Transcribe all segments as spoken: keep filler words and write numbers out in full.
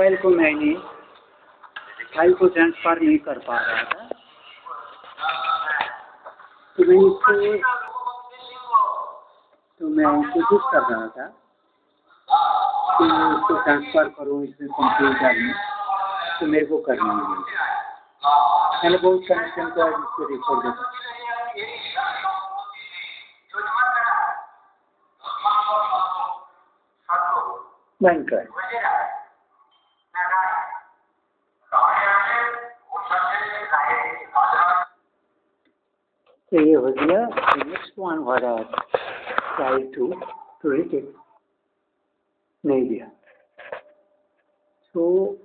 Mobile को मैंने file को ट्रांसफर नहीं कर पा रहा था, तो मैं इसको तो मैं कोशिश कर रहा था कि इसको ट्रांसफर करूँ इसमें कंप्यूटर में, तो मेरे को करना नहीं मिला। मैंने बहुत कनेक्शन को आज इसको रिकॉर्ड देखा, बंद कर। तो ये हो गया। Next one what I try to to read it, नहीं दिया। तो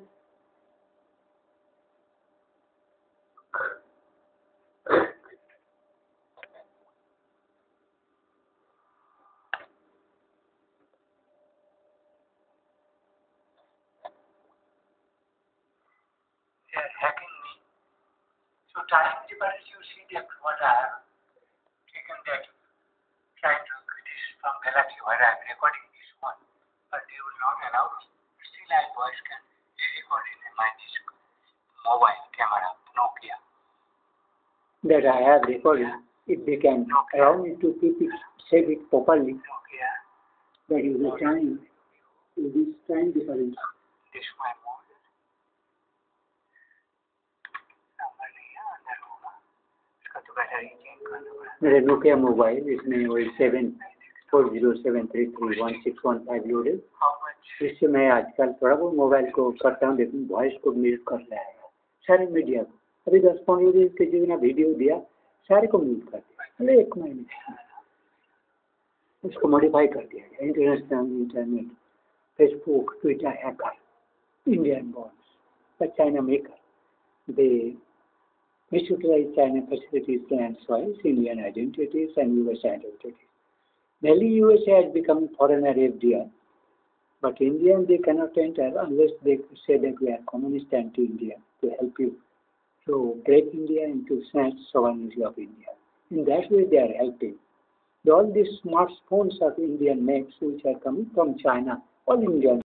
they are hacking me. So time difference, you see that what I have taken that, trying to this from Galaxy where I am recording this one, but they will not allow me. Still I voice can record in my this mobile camera, Nokia. That I have recorded, if they can Nokia. Allow me to keep it, save it properly. Nokia. That is the time, it is time difference. This my mobile. मेरे Nokia mobile इसमें वही seven four zero seven three three one six one five loaded. इससे मैं आजकल थोड़ा बहुत mobile को करता हूँ, लेकिन वॉइस को म्यूट कर लिया है सारे मीडिया को। अभी दस पंद्रह दिन के जो ना वीडियो दिया सारे को म्यूट कर दिया, मतलब एक महीने उसको मॉडिफाई कर दिया गया। International internet, Facebook, Twitter hacker, Indian bonds, China maker, they misutilize China facilities, land, soils, Indian identities, and U S identities. Delhi, U S A has become foreigner F D R, but Indian they cannot enter unless they say that we are communist anti-India to help you. So break India into snatch sovereignty of India. In that way, they are helping. All these smartphones of Indian makes, which are coming from China, all Indian.